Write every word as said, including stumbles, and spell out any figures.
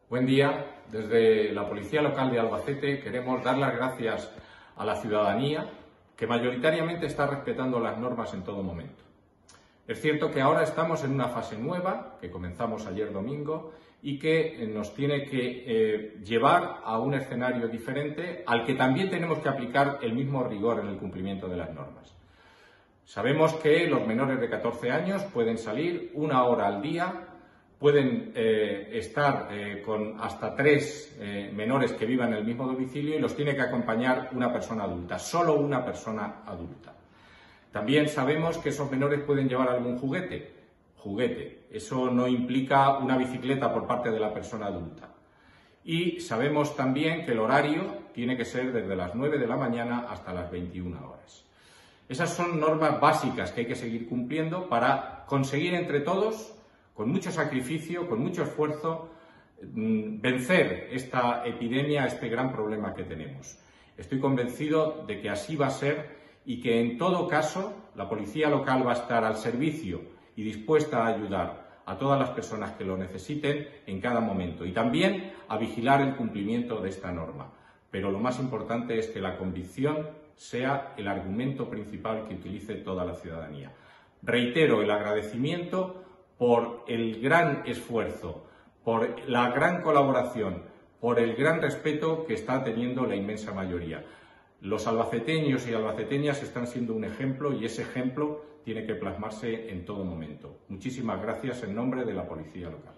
Buen día. Desde la Policía Local de Albacete queremos dar las gracias a la ciudadanía que mayoritariamente está respetando las normas en todo momento. Es cierto que ahora estamos en una fase nueva, que comenzamos ayer domingo, y que nos tiene que eh, llevar a un escenario diferente al que también tenemos que aplicar el mismo rigor en el cumplimiento de las normas. Sabemos que los menores de catorce años pueden salir una hora al día, pueden eh, estar eh, con hasta tres eh, menores que vivan en el mismo domicilio y los tiene que acompañar una persona adulta, solo una persona adulta. También sabemos que esos menores pueden llevar algún juguete, juguete. Eso no implica una bicicleta por parte de la persona adulta. Y sabemos también que el horario tiene que ser desde las nueve de la mañana hasta las veintiuna horas. Esas son normas básicas que hay que seguir cumpliendo para conseguir entre todos, con mucho sacrificio, con mucho esfuerzo, vencer esta epidemia, este gran problema que tenemos. Estoy convencido de que así va a ser y que en todo caso la Policía Local va a estar al servicio y dispuesta a ayudar a todas las personas que lo necesiten en cada momento y también a vigilar el cumplimiento de esta norma. Pero lo más importante es que la convicción sea el argumento principal que utilice toda la ciudadanía. Reitero el agradecimiento por el gran esfuerzo, por la gran colaboración, por el gran respeto que está teniendo la inmensa mayoría. Los albaceteños y albaceteñas están siendo un ejemplo y ese ejemplo tiene que plasmarse en todo momento. Muchísimas gracias en nombre de la Policía Local.